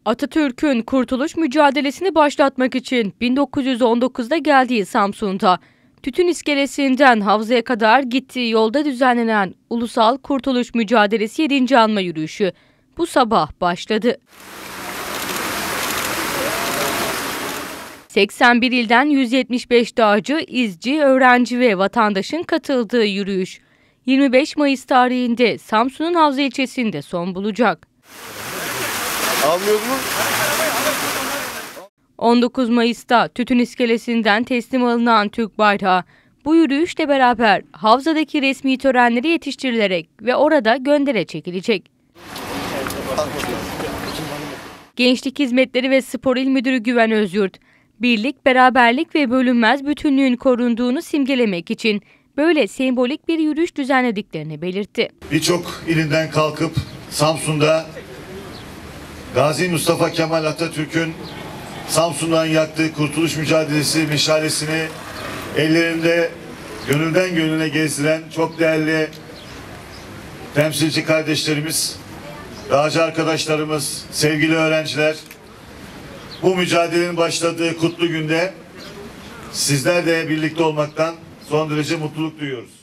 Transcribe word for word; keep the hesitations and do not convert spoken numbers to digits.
Atatürk'ün kurtuluş mücadelesini başlatmak için bin dokuz yüz on dokuzda geldiği Samsun'da, Tütün İskelesi'nden Havza'ya kadar gittiği yolda düzenlenen Ulusal Kurtuluş Mücadelesi yedinci Anma Yürüyüşü bu sabah başladı. seksen bir ilden yüz yetmiş beş dağcı, izci, öğrenci ve vatandaşın katıldığı yürüyüş yirmi beş Mayıs tarihinde Samsun'un Havza ilçesinde son bulacak. Almıyor mu? on dokuz Mayıs'ta Tütün İskelesi'nden teslim alınan Türk bayrağı bu yürüyüşle beraber Havza'daki resmi törenlere yetiştirilerek ve orada göndere çekilecek. Gençlik Hizmetleri ve Spor İl Müdürü Güven Özyurt, birlik, beraberlik ve bölünmez bütünlüğün korunduğunu simgelemek için böyle sembolik bir yürüyüş düzenlediklerini belirtti. Birçok ilinden kalkıp Samsun'da Gazi Mustafa Kemal Atatürk'ün Samsun'dan yaktığı kurtuluş mücadelesi meşalesini ellerinde gönülden gönüle gezdiren çok değerli temsilci kardeşlerimiz, dağcı arkadaşlarımız, sevgili öğrenciler, bu mücadelenin başladığı kutlu günde sizler de birlikte olmaktan son derece mutluluk duyuyoruz.